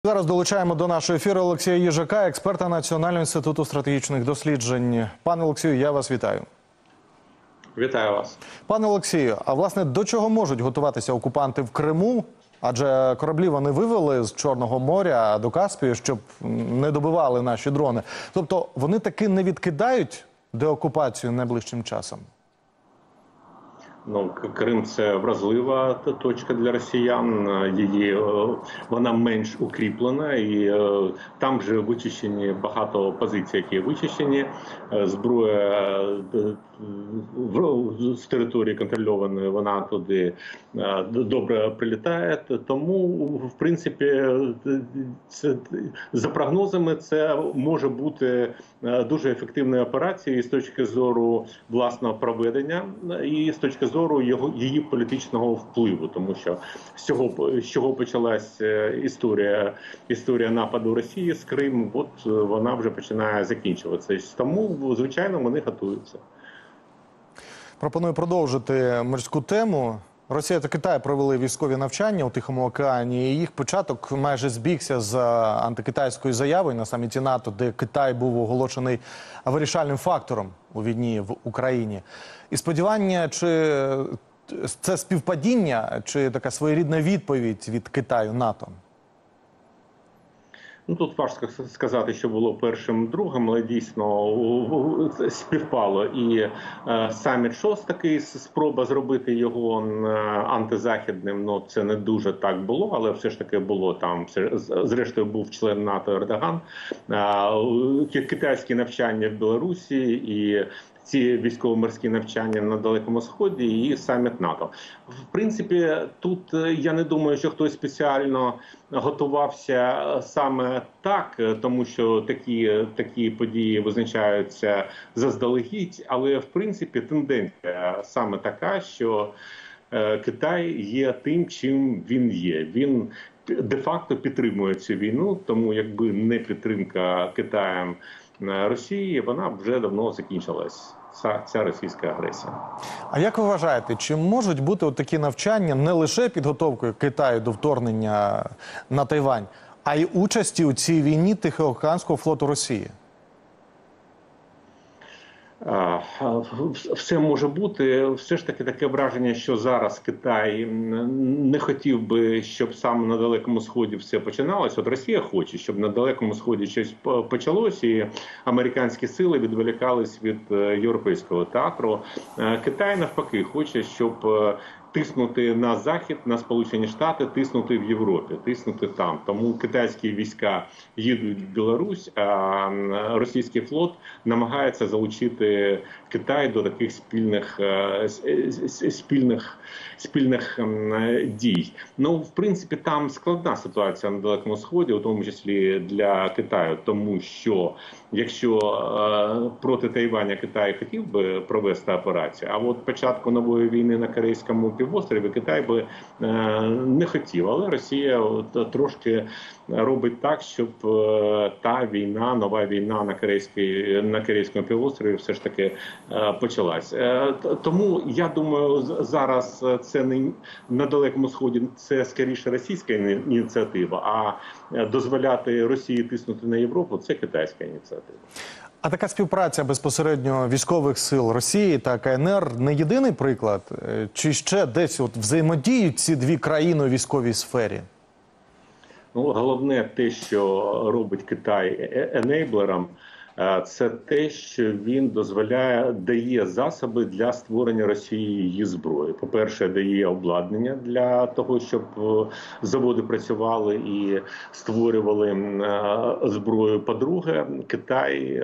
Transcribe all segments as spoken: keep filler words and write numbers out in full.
Зараз долучаємо до нашого ефіру Олексія Їжака, експерта Національного інституту стратегічних досліджень. Пане Олексію, я вас вітаю. Вітаю вас. Пане Олексію, а власне до чого можуть готуватися окупанти в Криму? Адже кораблі вони вивели з Чорного моря до Каспію, щоб не добивали наші дрони. Тобто вони таки не відкидають деокупацію найближчим часом? Ну, Крим – це вразлива точка для росіян, її, вона менш укріплена, і там вже вичищені багато позицій, які вичищені. Зброя з території контрольованої, вона туди добре прилітає, тому, в принципі, це, за прогнозами, це може бути дуже ефективною операцією з точки зору власного проведення і з точки зору його, її політичного впливу, тому що з цього, з чого почалась історія, історія нападу Росії з Криму, от вона вже починає закінчуватися. Тому, звичайно, вони готуються. Пропоную продовжити морську тему. Росія та Китай провели військові навчання у Тихому океані, і їх початок майже збігся з антикитайською заявою на саміті НАТО, де Китай був оголошений вирішальним фактором у війні в Україні. І сподівання, чи це співпадіння, чи така своєрідна відповідь від Китаю НАТО? Ну, тут важко сказати, що було першим, другим, але дійсно співпало. І е, саміт ШОС такий, спроба зробити його антизахідним, ну це не дуже так було, але все ж таки було там, зрештою був член НАТО Ердоган, е, китайські навчання в Білорусі і ці військово-морські навчання на Далекому Сході і саміт НАТО. В принципі, тут я не думаю, що хтось спеціально готувався саме так, тому що такі, такі події визначаються заздалегідь, але в принципі тенденція саме така, що Китай є тим, чим він є. Він де-факто підтримує цю війну, тому якби не підтримка Китаєм Росії, вона б вже давно закінчилась, ця, ця російська агресія. А як ви вважаєте, чи можуть бути от такі навчання не лише підготовкою Китаю до вторгнення на Тайвань, а й участі у цій війні Тихоокеанського флоту Росії? Все може бути. Все ж таки таке враження, що зараз Китай не хотів би, щоб саме на Далекому Сході все починалось. От Росія хоче, щоб на Далекому Сході щось почалось і американські сили відволікались від європейського театру. Китай навпаки хоче, щоб тиснути на Захід, на Сполучені Штати, тиснути в Європі, тиснути там. Тому китайські війська їдуть в Білорусь, а російський флот намагається залучити Китай до таких спільних, спільних, спільних дій. Ну, в принципі, там складна ситуація на Далекому Сході, у тому числі для Китаю, тому що якщо проти Тайваня Китай хотів би провести операцію, а от початку нової війни на Корейському півострові Китай би не хотів, але Росія трошки робить так, щоб та війна, нова війна на Корейській, на Корейському півострові все ж таки почалась. Тому я думаю, зараз це не на Далекому Сході, це скоріше російська ініціатива, а дозволяти Росії тиснути на Європу – це китайська ініціатива. А така співпраця безпосередньо військових сил Росії та КНР не єдиний приклад? Чи ще десь от взаємодіють ці дві країни у військовій сфері? Ну, головне те, що робить Китай енейблером, це те, що він дозволяє, дає засоби для створення Росії її зброї. По-перше, дає обладнання для того, щоб заводи працювали і створювали зброю. По-друге, Китай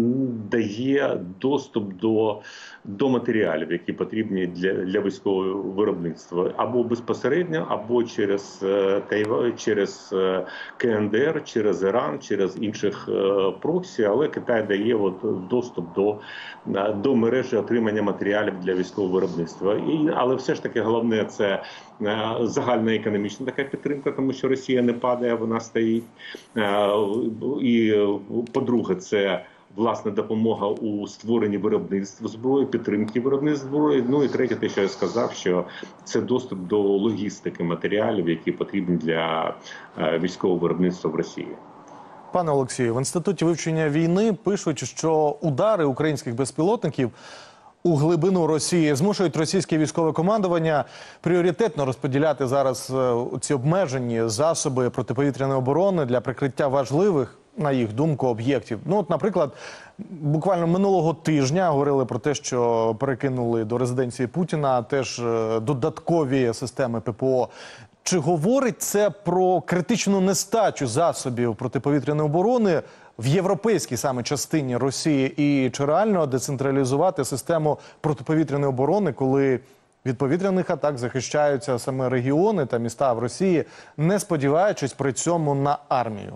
дає доступ до, до матеріалів, які потрібні для, для військового виробництва. Або безпосередньо, або через, через КНДР, через Іран, через інших проксі, але Китай дає от доступ до, до мережі отримання матеріалів для військового виробництва. І, але все ж таки головне – це загальна економічна така підтримка, тому що Росія не падає, вона стоїть. І, по-друге, це власне допомога у створенні виробництва зброї, підтримки виробництва зброї. Ну і третє, те, що я сказав, що це доступ до логістики матеріалів, які потрібні для військового виробництва в Росії. Пане Олексію, в Інституті вивчення війни пишуть, що удари українських безпілотників у глибину Росії змушують російське військове командування пріоритетно розподіляти зараз ці обмежені засоби протиповітряної оборони для прикриття важливих, на їх думку, об'єктів. Ну, от, наприклад, буквально минулого тижня говорили про те, що перекинули до резиденції Путіна теж додаткові системи ППО. Чи говорить це про критичну нестачу засобів протиповітряної оборони в європейській саме частині Росії? І чи реально децентралізувати систему протиповітряної оборони, коли від повітряних атак захищаються саме регіони та міста в Росії, не сподіваючись при цьому на армію?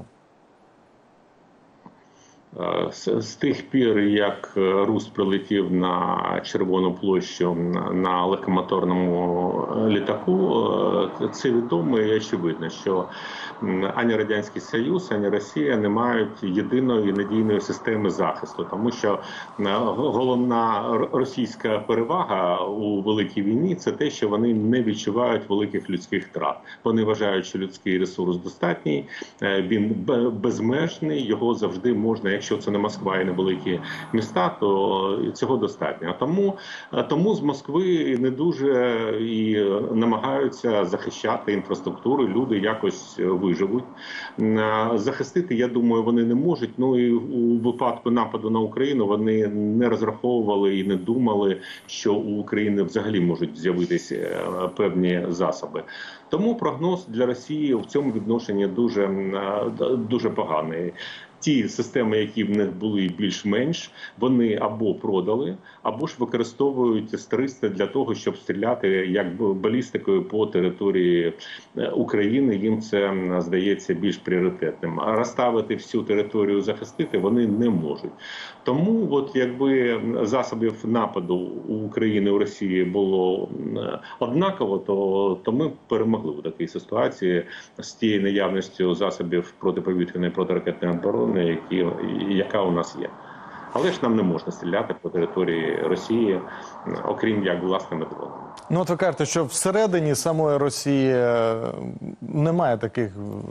З, з тих пір, як Рус прилетів на Червону площу на легкомоторному літаку, це відомо і очевидно, що ані Радянський Союз, ані Росія не мають єдиної надійної системи захисту, тому що головна російська перевага у Великій війні – це те, що вони не відчувають великих людських втрат. Вони вважають, що людський ресурс достатній, він безмежний, його завжди можна, якщо це не Москва і не великі міста, то цього достатньо. Тому, тому з Москви не дуже і намагаються захищати інфраструктуру, люди якось виживуть. Захистити, я думаю, вони не можуть. Ну і у випадку нападу на Україну вони не розраховували і не думали, що у України взагалі можуть з'явитися певні засоби. Тому прогноз для Росії в цьому відношенні дуже, дуже поганий. Ті системи, які в них були більш-менш, вони або продали, або ж використовують С триста для того, щоб стріляти як балістикою по території України. Їм це здається більш пріоритетним. А розставити всю територію, захистити вони не можуть. Тому, от якби засобів нападу у України, у Росії було однаково, то, то ми перемогли в такій ситуації з тією наявністю засобів протиповітряної, протиракетної оборони, Які, яка у нас є. Але ж нам не можна стріляти по території Росії, окрім як власними дронами. Ну, от ви кажете, що всередині самої Росії немає таких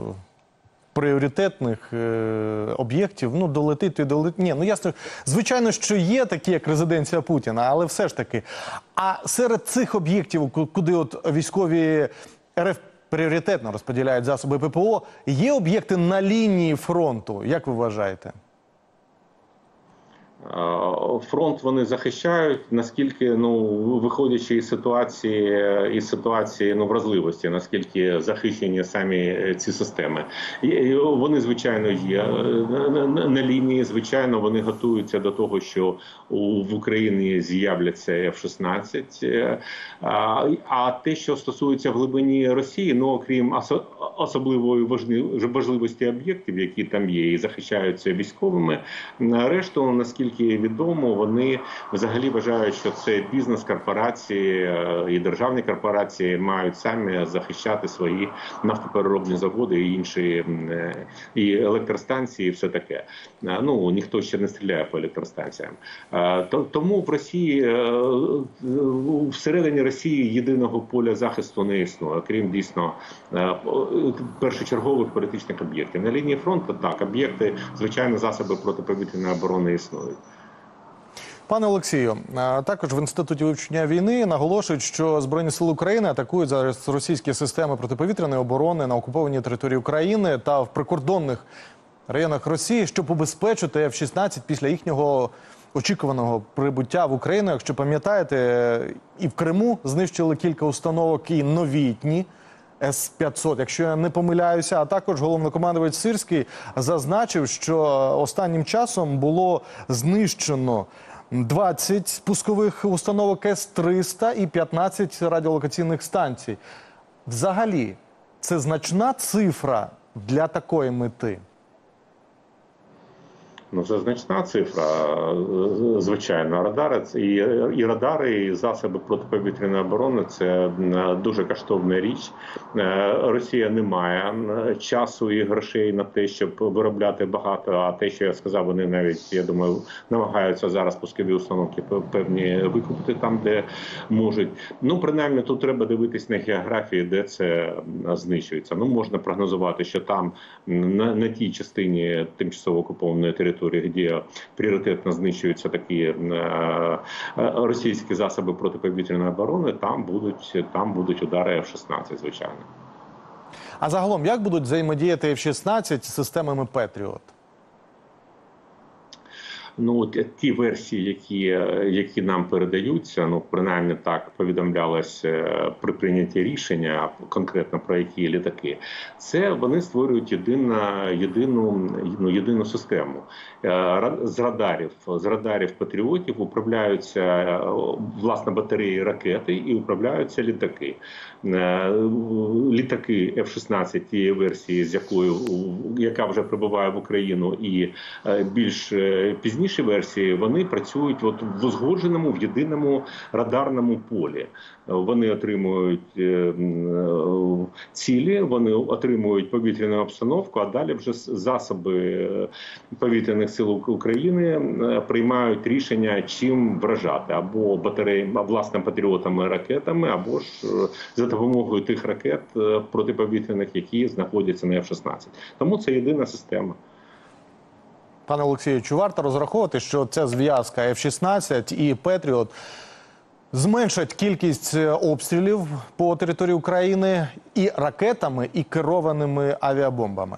пріоритетних е, об'єктів. Ну, долетить і долетить. Ні, ну ясно, звичайно, що є такі, як резиденція Путіна, але все ж таки. А серед цих об'єктів, куди от військові РФ пріоритетно розподіляють засоби ППО, є об'єкти на лінії фронту, як ви вважаєте? Фронт вони захищають, наскільки, ну, виходячи із ситуації, із ситуації ну, вразливості, наскільки захищені самі ці системи. І вони, звичайно, є на лінії, звичайно, вони готуються до того, що в Україні з'являться Ф шістнадцять. А те, що стосується в глибині Росії, ну, окрім особливої важливості об'єктів, які там є і захищаються військовими, решту, наскільки відомо, вони взагалі вважають, що це бізнес-корпорації і державні корпорації мають самі захищати свої нафтопереробні заводи і інші, і електростанції, і все таке. Ну, ніхто ще не стріляє по електростанціям. Тому в Росії, всередині Росії єдиного поля захисту не існує, окрім дійсно першочергових політичних об'єктів. На лінії фронту, так, об'єкти, звичайно, засоби протиповітряної оборони існують. Пане Олексію, також в Інституті вивчення війни наголошують, що Збройні сили України атакують зараз російські системи протиповітряної оборони на окупованій території України та в прикордонних районах Росії, щоб убезпечити Ф шістнадцять після їхнього очікуваного прибуття в Україну. Якщо пам'ятаєте, і в Криму знищили кілька установок, і новітні С п'ятсот, якщо я не помиляюся. А також головнокомандувач Сирський зазначив, що останнім часом було знищено двадцять пускових установок С триста і п'ятнадцять радіолокаційних станцій. Взагалі, це значна цифра для такої мети? Ну, це значна цифра, звичайно. Радари і, і радари, і засоби протиповітряної оборони – це дуже коштовна річ. Росія не має часу і грошей на те, щоб виробляти багато, а те, що я сказав, вони навіть, я думаю, намагаються зараз пускові установки певні викупити там, де можуть. Ну, принаймні, тут треба дивитись на географії, де це знищується. Ну, можна прогнозувати, що там, на, на тій частині тимчасово окупованої території, де пріоритетно знищуються такі е, російські засоби протиповітряної оборони, там будуть, там будуть удари еф шістнадцять, звичайно. А загалом, як будуть взаємодіяти еф шістнадцять з системами Петріот? Ну, от ті версії, які, які нам передаються, ну, принаймні так повідомлялося при прийнятті рішення, конкретно про які літаки, це вони створюють єдину, єдину, ну, єдину систему. З радарів, з радарів Патріотів управляються, власне, батареї ракети і управляються літаки. Літаки еф шістнадцять тієї версії, з якою, яка вже прибуває в Україну, і більш пізніше, Інші версії, вони працюють от в узгодженому, в єдиному радарному полі. Вони отримують цілі, вони отримують повітряну обстановку, а далі вже засоби повітряних сил України приймають рішення, чим вражати. Або батареями, власне, патріотами, ракетами, або ж за допомогою тих ракет протиповітряних, які знаходяться на еф шістнадцять. Тому це єдина система. Пане Олексію, чи варто розраховувати, що ця зв'язка еф шістнадцять і Петріот зменшать кількість обстрілів по території України і ракетами, і керованими авіабомбами?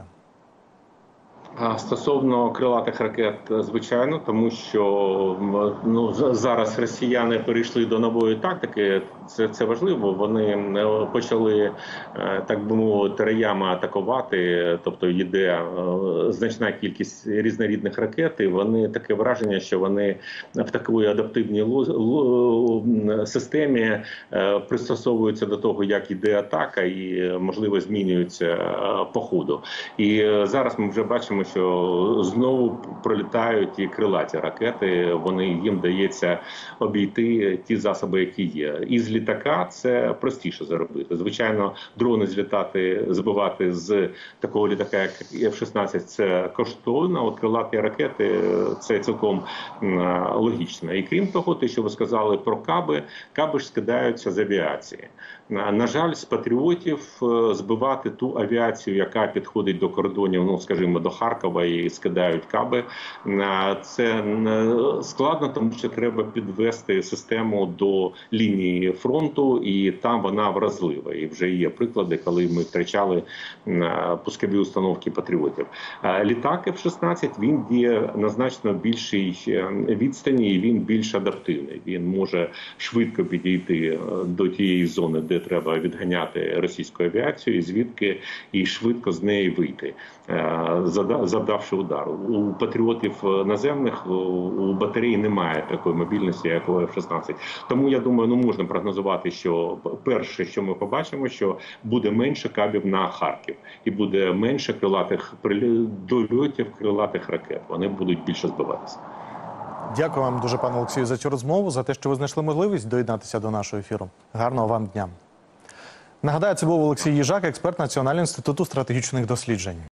Стосовно крилатих ракет, звичайно, тому що ну, зараз росіяни перейшли до нової тактики, це, це важливо, вони почали, так би мовити, раями атакувати, тобто йде значна кількість різнорідних ракет, і вони таке враження, що вони в такій адаптивній системі пристосовуються до того, як іде атака, і, можливо, змінюються по ходу. І зараз ми вже бачимо, що знову пролітають і крилаті ракети, вони, їм дається обійти ті засоби, які є. Із літака це простіше зробити. Звичайно, дрони злітати, збивати з такого літака, як еф шістнадцять, це коштовно, а от крилаті ракети – це цілком логічно. І крім того, те, що ви сказали про каби, каби ж скидаються з авіації. На жаль, з патріотів збивати ту авіацію, яка підходить до кордонів, ну, скажімо, до Харкова і скидають каби, це складно, тому що треба підвести систему до лінії фронту, і там вона вразлива. І вже є приклади, коли ми втрачали пускові установки патріотів. Літак еф шістнадцять, він діє на значно більшій відстані, і він більш адаптивний. Він може швидко підійти до тієї зони, де треба відганяти російську авіацію, і звідки і швидко з неї вийти, завдавши удар. У патріотів наземних, у батареї немає такої мобільності, як у еф шістнадцять. Тому, я думаю, ну, можна прогнозувати, що перше, що ми побачимо, що буде менше кабів на Харків. І буде менше крилатих дольотів, крилатих ракет. Вони будуть більше збиватися. Дякую вам дуже, пане Олексію, за цю розмову, за те, що ви знайшли можливість доєднатися до нашого ефіру. Гарного вам дня. Нагадаю, це був Олексій Їжак, експерт Національного інституту стратегічних досліджень.